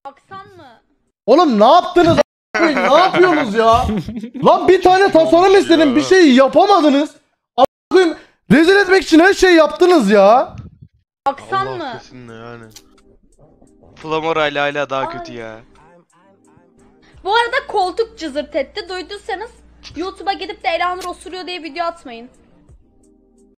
Baksan mı? Oğlum ne yaptınız? Ne yapıyorsunuz ya? Lan bir tane tasarım istedim, bir şey yapamadınız. Rezil etmek için her şeyi yaptınız ya. Baksan Allah mı? affetsin yani. Flamora ile hala daha kötü ya. Bu arada koltuk cızırt etti. Duyduysanız YouTube'a gidip de Elanur osuruyor diye video atmayın.